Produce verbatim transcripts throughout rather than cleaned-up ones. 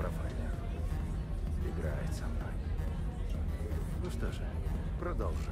профайлер. Играет со мной. Ну что же, продолжим.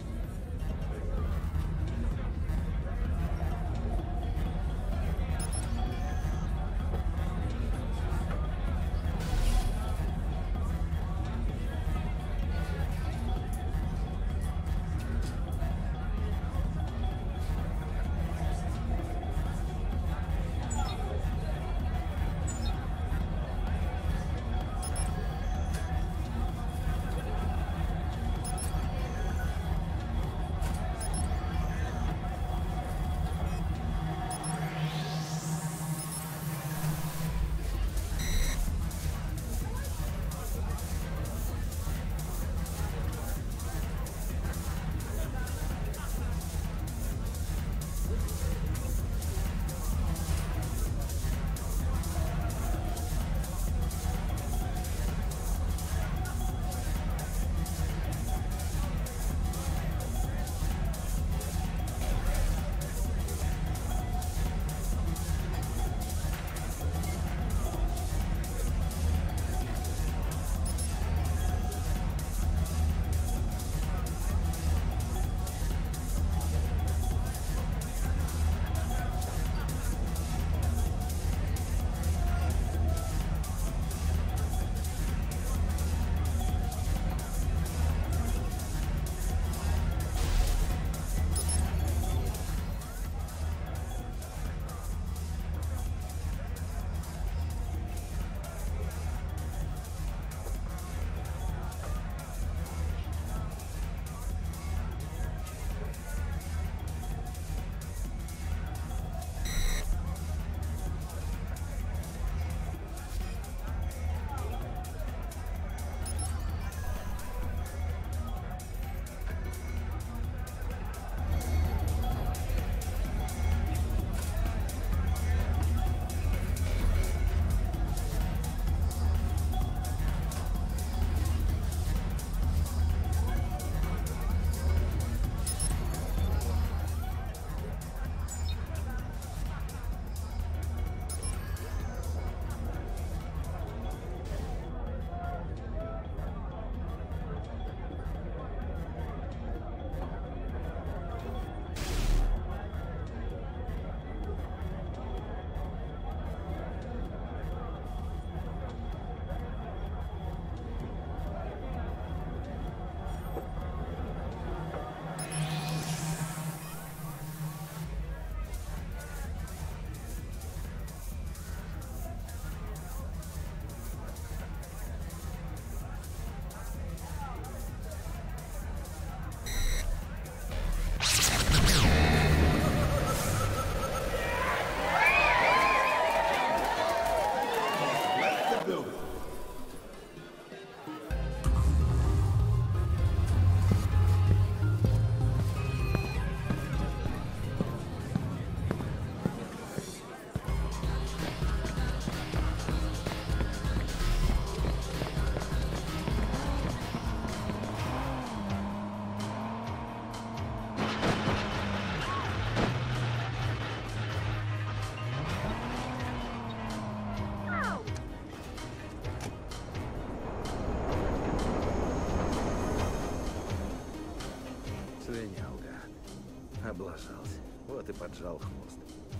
Слинял, гад. Облажался. Вот и поджал хвост.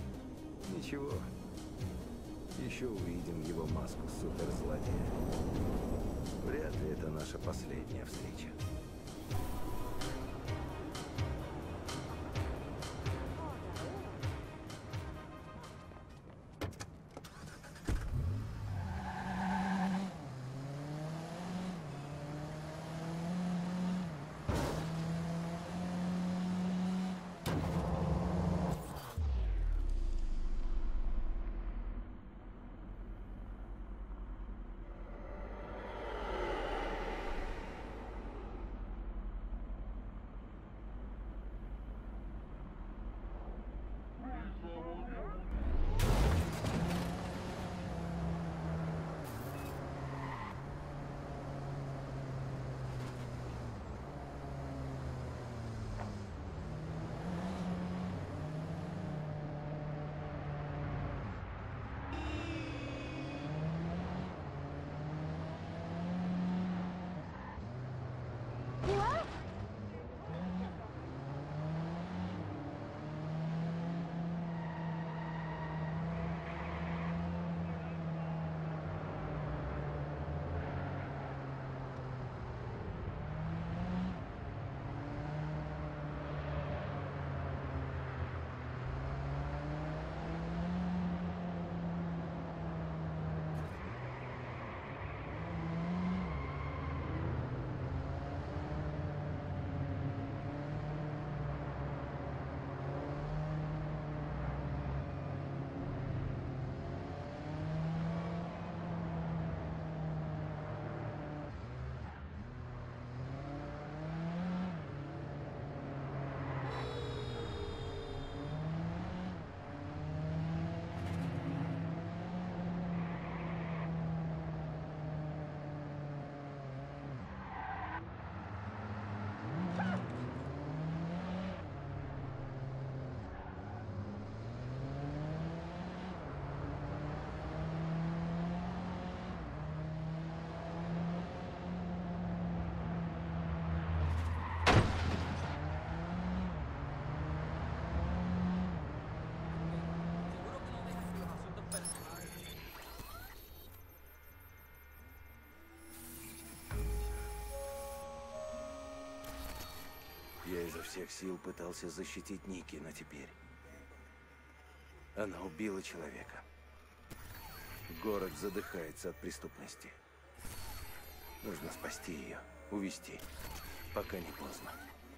Ничего. Еще увидим его маску суперзлодея. Вряд ли это наша последняя встреча. всех сил пытался защитить Ники, но теперь... Она убила человека. Город задыхается от преступности. Нужно спасти ее, увести, пока не поздно.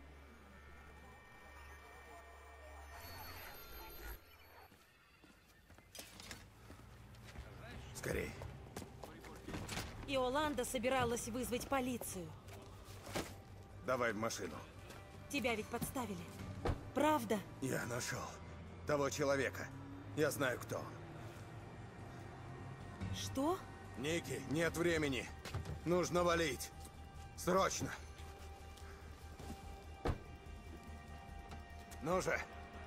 Скорей. Иоланда собиралась вызвать полицию. Давай в машину. Тебя ведь подставили. Правда? Я нашел того человека. Я знаю, кто он. Что? Ники, нет времени. Нужно валить. Срочно. Ну же.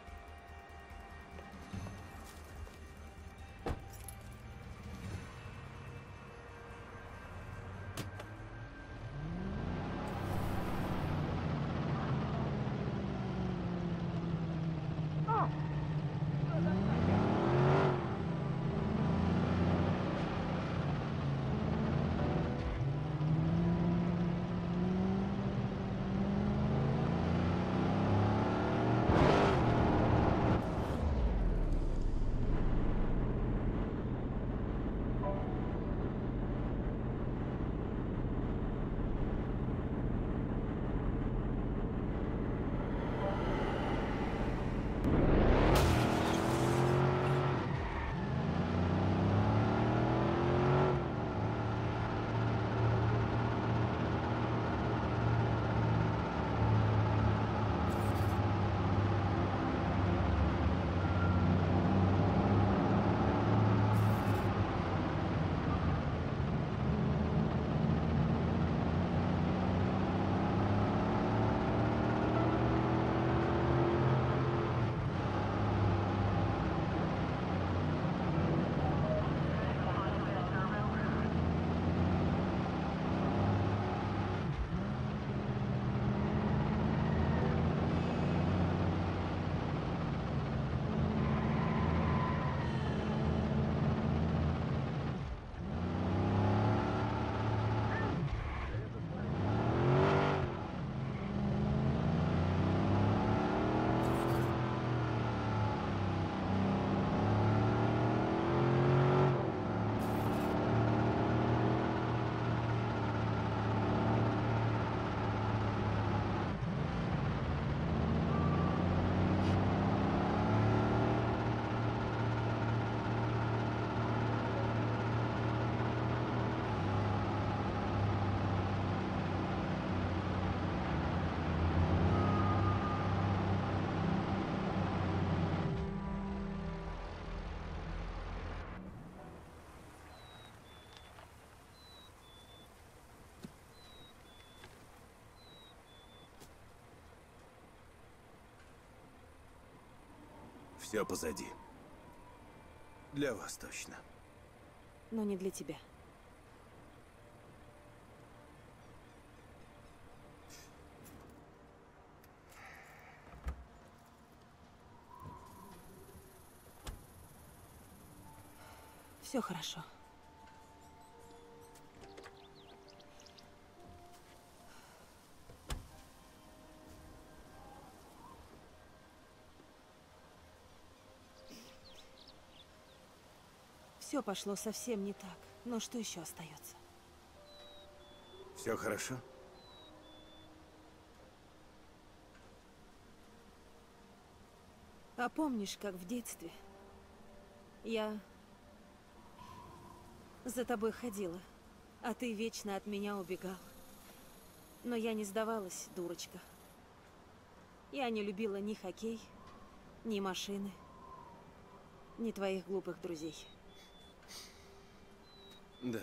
Все позади. Для вас точно. Но не для тебя. Все хорошо. Все пошло совсем не так. Но что еще остается? Все хорошо? А помнишь, как в детстве я за тобой ходила, а ты вечно от меня убегал? Но я не сдавалась, дурочка. Я не любила ни хоккей, ни машины, ни твоих глупых друзей. Да.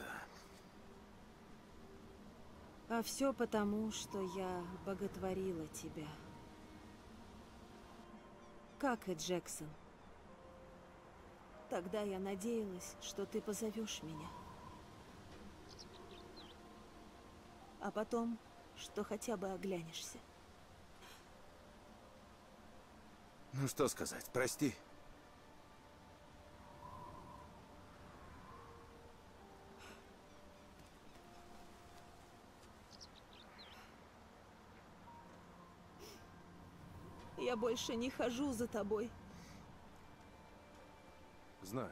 А все потому, что я боготворила тебя. Как и Джексон. Тогда я надеялась, что ты позовешь меня. А потом, что хотя бы оглянешься. Ну что сказать, прости. Я больше не хожу за тобой. Знаю.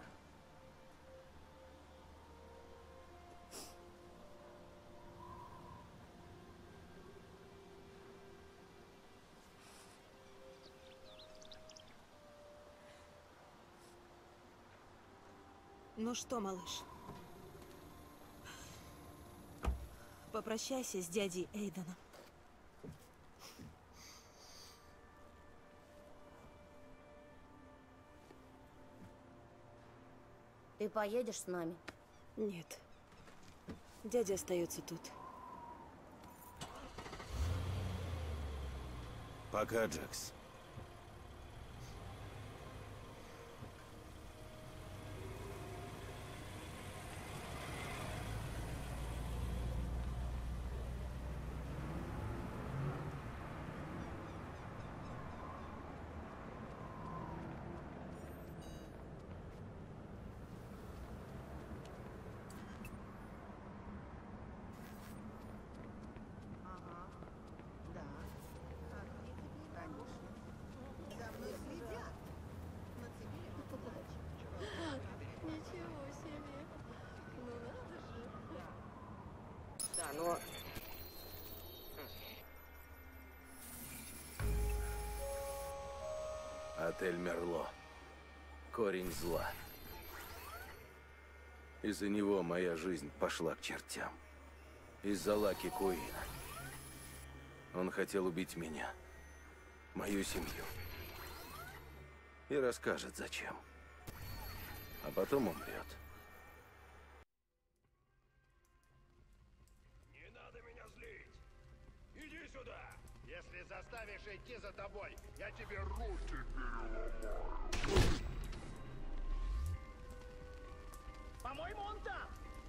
Ну что, малыш? Попрощайся с дядей Эйденом. Ты поедешь с нами? Нет. Дядя остается тут. Пока, Джекс. Ничего себе. Ну надо же. Да, но... Отель Мерло. Корень зла. Из-за него моя жизнь пошла к чертям. Из-за Лаки Куина. Он хотел убить меня, мою семью. И расскажет, зачем. А потом умрет. Не надо меня злить! Иди сюда! Если заставишь идти за тобой, я тебе руки переломаю. По-моему, он там!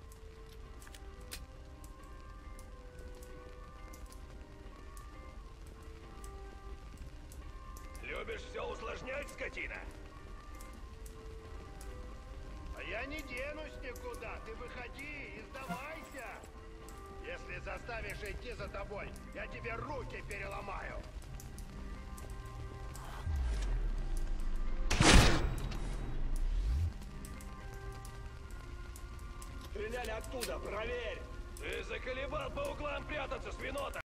Любишь все усложнять, скотина? А я не денусь никуда. Ты выходи и сдавайся. Если заставишь идти за тобой, я тебе руки переломаю. Стреляли оттуда, проверь! Ты заколебал по углам прятаться, свинота!